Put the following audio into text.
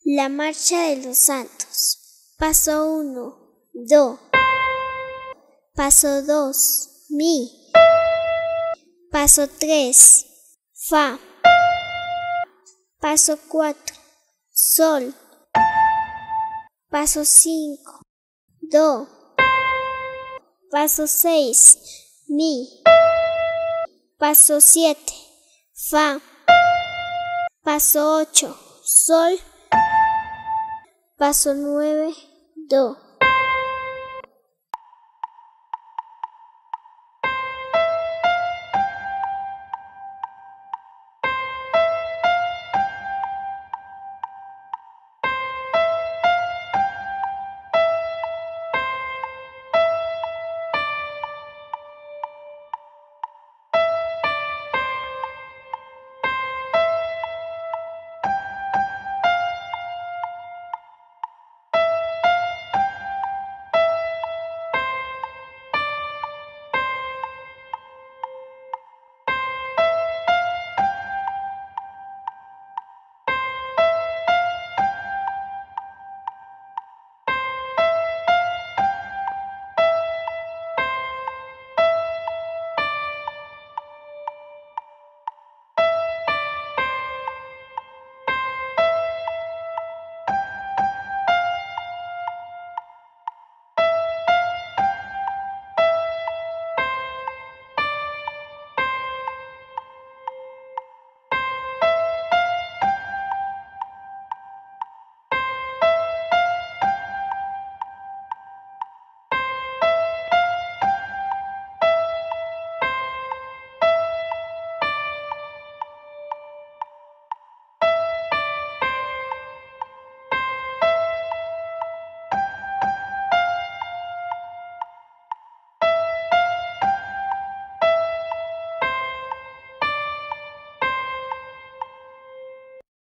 La marcha de los santos. Paso 1, do. Paso 2, mi. Paso 3, fa. Paso 4, sol. Paso 5, do. Paso 6, mi. Paso 7, fa. Paso 8, sol. Paso 9, do.